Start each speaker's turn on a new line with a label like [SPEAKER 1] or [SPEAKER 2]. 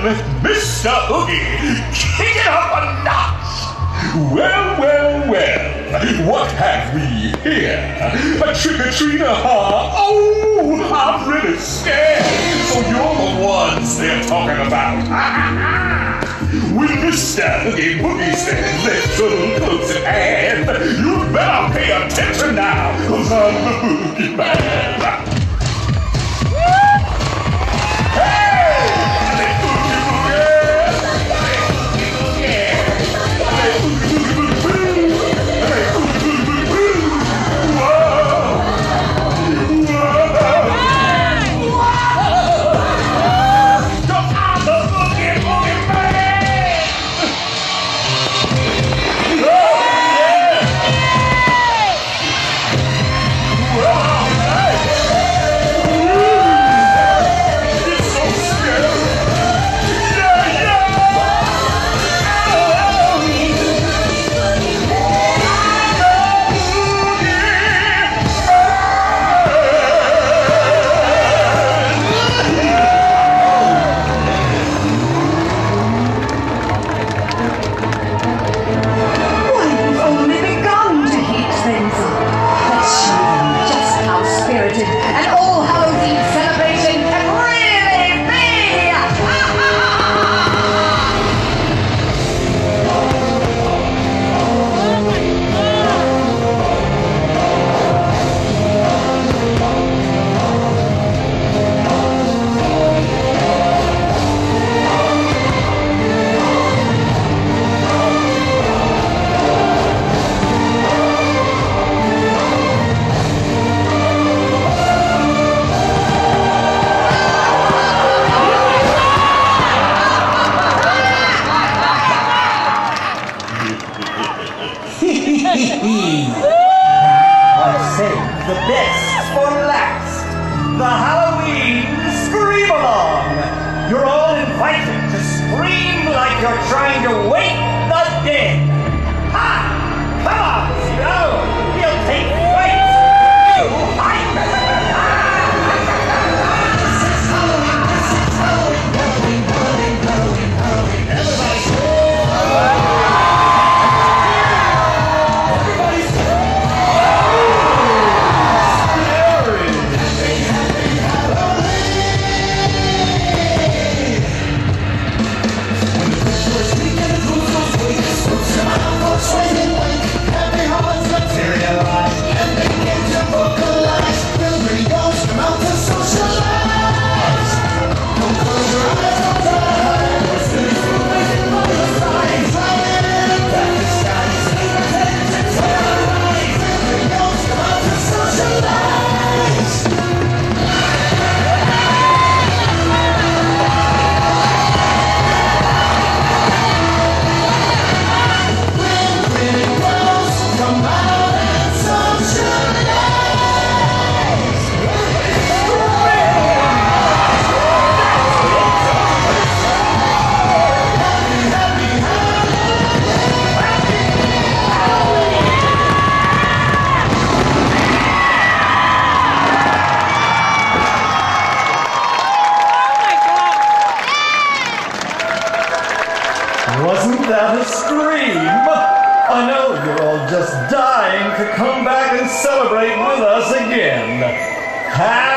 [SPEAKER 1] let Mr. Oogie kick it up a notch. Well, well, well, what have we here? A trick-or-treater, huh? Oh, I'm really scared. So you're the ones they're talking about. When Mr. Oogie Boogie says let's go close at hand, you better pay attention now, cause I'm the boogeyman.
[SPEAKER 2] I've saved the best for last. The Halloween Scream-Along. You're all invited to scream like you're trying to wake the dead. Ha! Come on, Zero. We'll take flight. You hype. Wasn't that a scream? I know you're all just dying to come back and celebrate with us again.